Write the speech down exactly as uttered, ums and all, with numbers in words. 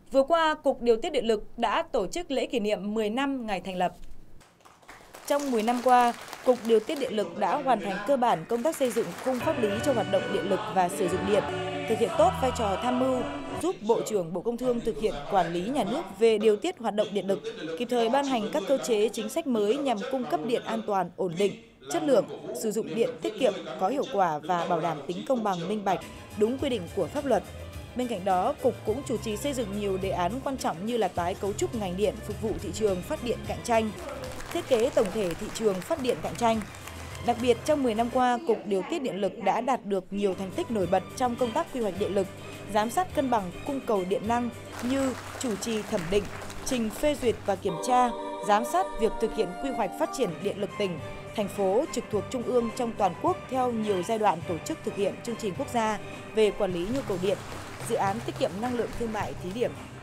Vừa qua, Cục Điều tiết Điện lực đã tổ chức lễ kỷ niệm mười năm ngày thành lập. Trong mười năm qua, Cục Điều tiết Điện lực đã hoàn thành cơ bản công tác xây dựng khung pháp lý cho hoạt động điện lực và sử dụng điện, thực hiện tốt vai trò tham mưu, giúp Bộ trưởng Bộ Công Thương thực hiện quản lý nhà nước về điều tiết hoạt động điện lực, kịp thời ban hành các cơ chế chính sách mới nhằm cung cấp điện an toàn, ổn định, chất lượng, sử dụng điện tiết kiệm, có hiệu quả và bảo đảm tính công bằng, minh bạch, đúng quy định của pháp luật. Bên cạnh đó, Cục cũng chủ trì xây dựng nhiều đề án quan trọng như là tái cấu trúc ngành điện phục vụ thị trường phát điện cạnh tranh, thiết kế tổng thể thị trường phát điện cạnh tranh. Đặc biệt, trong mười năm qua, Cục Điều tiết Điện lực đã đạt được nhiều thành tích nổi bật trong công tác quy hoạch điện lực, giám sát cân bằng cung cầu điện năng như chủ trì thẩm định, trình phê duyệt và kiểm tra, giám sát việc thực hiện quy hoạch phát triển điện lực tỉnh, thành phố trực thuộc Trung ương trong toàn quốc theo nhiều giai đoạn tổ chức thực hiện chương trình quốc gia về quản lý nhu cầu điện, dự án tiết kiệm năng lượng thương mại thí điểm.